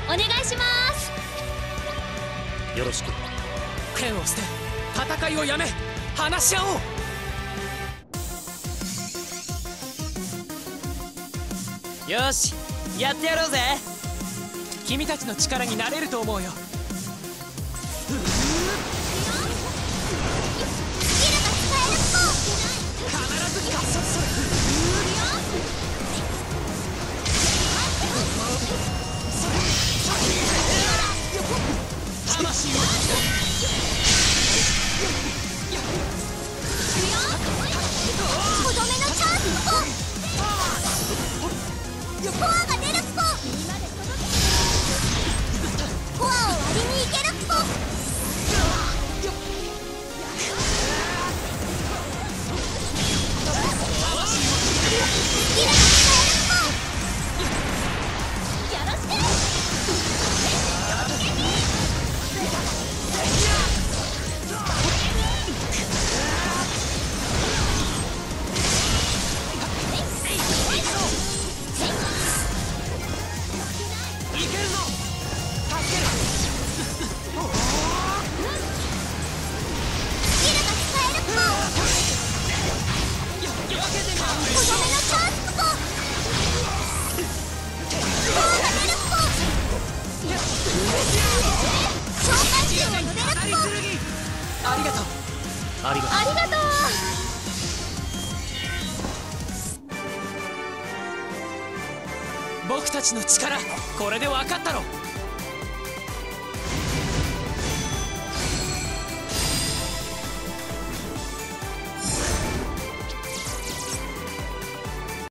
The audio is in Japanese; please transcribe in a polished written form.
お願いします。 よろしく。 剣を捨て戦いをやめ話し合おう。よしやってやろうぜ。君たちの力になれると思うよ。ありがとう。 ありがとう。 僕たちの力これで分かったろ。